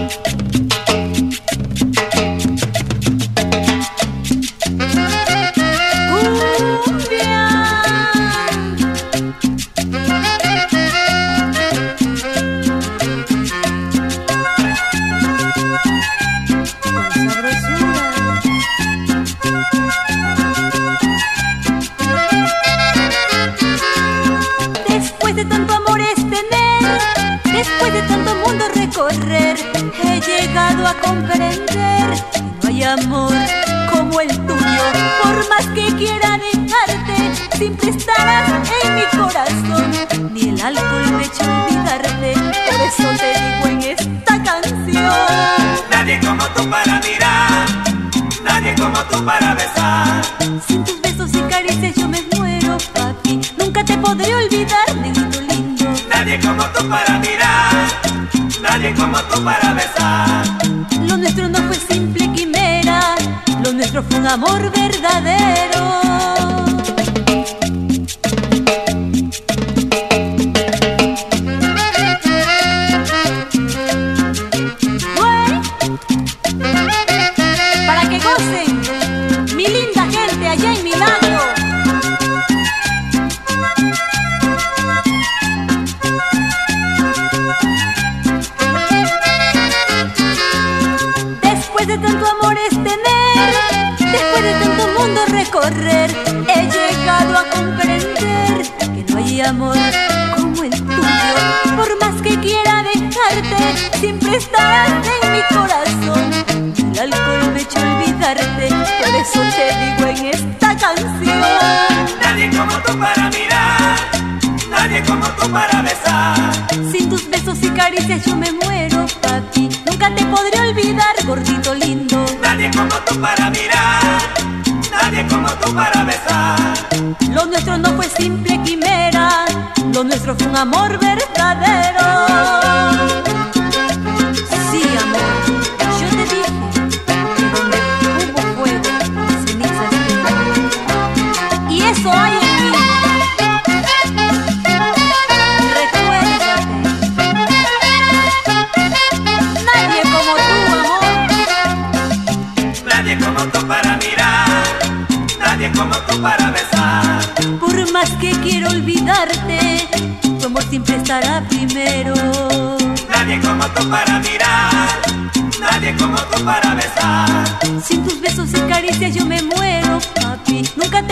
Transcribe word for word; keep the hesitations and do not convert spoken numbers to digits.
He llegado a comprender que no hay amor como el tuyo. Por más que quiera dejarte, siempre estarás en mi corazón. Ni el alcohol me echa a olvidarte, por eso te digo en esta canción: nadie como tú para mirar, nadie como tú para besar. Sin tus besos y caricias yo me muero, papi. Nunca te podré olvidar, negrito lindo. Nadie como tú para mirar, nadie como tú para besar. Lo nuestro no fue simple quimera, lo nuestro fue un amor verdadero. Bueno, para que gocen, mi linda gente allá en Milagro. Después de tanto amor es tener, después de tanto mundo recorrer, he llegado a comprender que no hay amor como el tuyo. Por más que quiera dejarte, siempre estarás en mi corazón. El alcohol me echa a olvidarte, por eso te digo en esta canción: nadie como tú para mirar, nadie como tú para besar. Sin tus besos y caricias yo me muero, papi. Nunca te podré olvidar, gordito lindo. Nadie como tú para mirar, nadie como tú para besar. Lo nuestro no fue simple quimera, lo nuestro fue un amor verdadero. Sí, amor, yo te dije que donde hubo fuego, cenizas quedan. Y eso hay en mí. Recuérdate, nadie como tú, amor. Nadie como tú para mirar, nadie como tú para besar. Por más que quiero olvidarte, tu amor siempre estará primero. Nadie como tú para mirar, nadie como tú para besar. Sin tus besos y caricias yo me muero, papi. Nunca te